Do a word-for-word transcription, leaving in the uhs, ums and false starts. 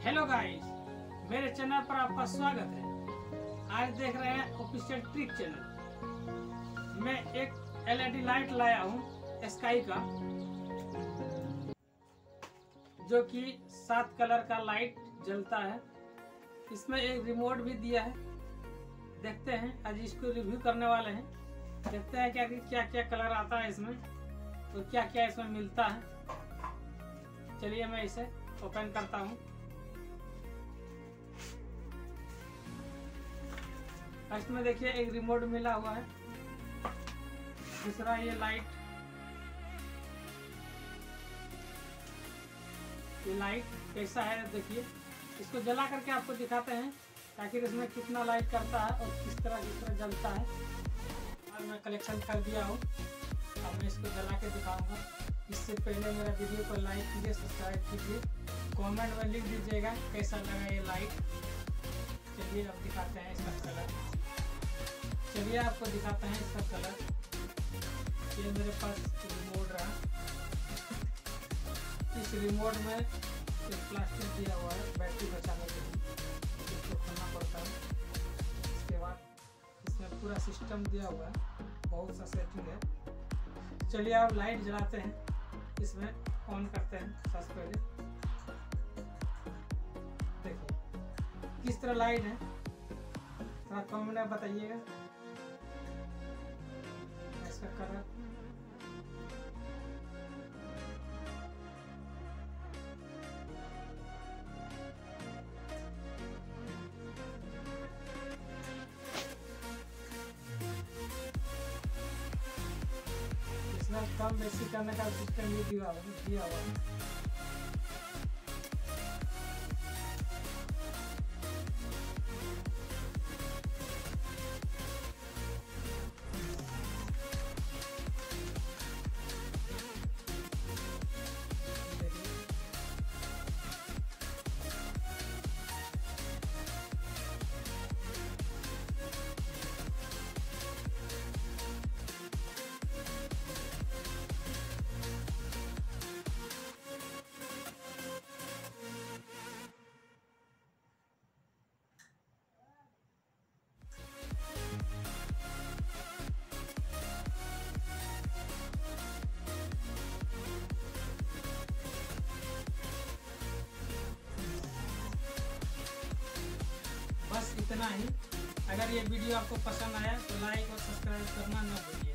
Hello guys, मेरे channel पर आपका स्वागत है। आज देख रहे हैं ऑफिशियल ट्रिक चैनल। मैं एक एलईडी लाइट लाया हूँ स्काई का, जो कि सात कलर का लाइट जलता है। इसमें एक रिमोट भी दिया है। देखते हैं, आज इसको रिव्यू करने वाले हैं। देखते हैं क्या क्या क्या कलर आता है इसमें और क्या क्या इसमें मिलता है। चलिए मैं इसे ओपन करता हूँ। फर्स्ट में देखिए एक रिमोट मिला हुआ है। दूसरा ये लाइट ये लाइट कैसा है देखिए। इसको जला करके आपको दिखाते हैं ताकि इसमें कितना लाइट करता है और किस तरह किस तरह जलता है। और मैं कलेक्शन कर दिया हूँ, अब मैं इसको जला के दिखाऊंगा। इससे पहले मेरा वीडियो को लाइक कीजिए, सब्सक्राइब कीजिए, कमेंट में लिख दीजिएगा कैसा लगा ये लाइट। चलिए अब दिखाते हैं इसका कलर। चलिए आपको दिखाते हैं इसका कलर। ये मेरे पास रिमोट रहा। इस रिमोट में एक प्लास्टिक दिया हुआ है बैटरी बचाने के लिए, इसको खोलना पड़ता है। इसके बाद इसमें पूरा सिस्टम दिया हुआ है, बहुत सा सेटिंग है। चलिए अब लाइट जलाते हैं, इसमें ऑन करते हैं। सबसे पहले देखिए किस तरह लाइट है, थोड़ा कमेंट में बताइएगा इसका कलर। इसमें कम बेसी करने का सिस्टम भी दिया दिया हुआ है। बस इतना ही। अगर ये वीडियो आपको पसंद आया तो लाइक और सब्सक्राइब करना न भूलिए।